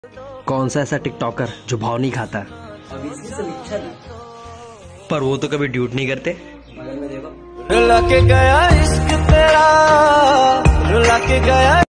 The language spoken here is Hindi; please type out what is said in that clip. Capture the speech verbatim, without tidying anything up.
कौन सा ऐसा टिकटॉकर जो भाव नहीं खाता? अब इसी से लिखा ना। पर वो तो कभी ड्यूट नहीं करते। मगर मैं देखो रुला के गया इश्क तेरा, रुला के गया।